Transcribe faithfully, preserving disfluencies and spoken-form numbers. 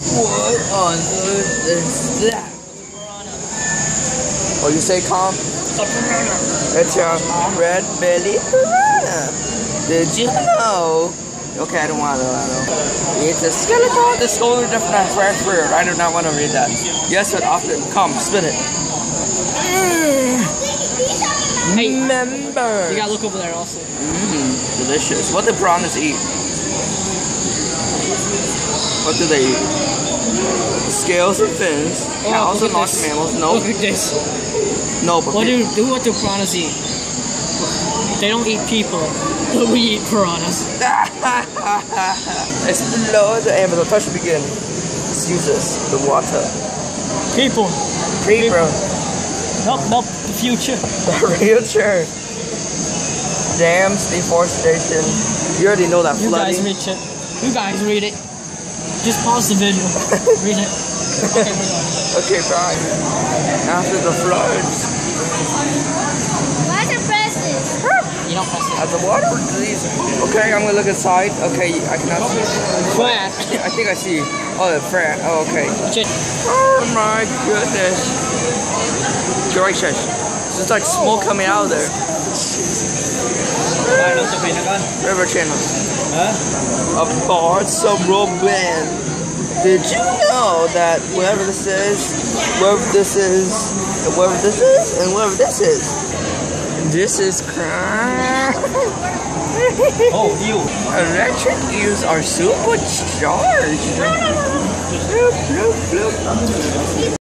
What on earth is that? Oh, you say calm? It's your red belly piranha. Did you know? Okay, I don't want to know. It's a skeleton. It's totally different than fresh fruit. I do not want to read that. Yes, but often. Come, spin it. Hey, remember. You gotta look over there also. Mmm, delicious. What do piranhas eat? What do they eat? Scales and fins. Oh, Cows and large this. mammals. No. Look at this. No, but What do, do what do piranhas eat? They don't eat people, but we eat piranhas. Explore the Amazon. Touch begin. Excuse us. The water. People. People. Nope, nope. The future. The future. Dams, deforestation. You already know that You flooding. guys read it. You guys read it. Just pause the video. Read it. Okay, we're done. Okay, bye. After the floods. Why is it press this? You don't press it. As the water releases. Okay, I'm gonna look inside. Okay, I cannot see. Flat. I think I see. Oh, the frat. Oh, okay. Check. Oh my goodness. Gracious. It's like smoke coming out of there. River channel. Huh? A bar suburban. Did you know that wherever this is, wherever this is, and wherever this is, and wherever this is, this is crime. Oh, you. Electric eels are supercharged. Bloop, bloop, bloop.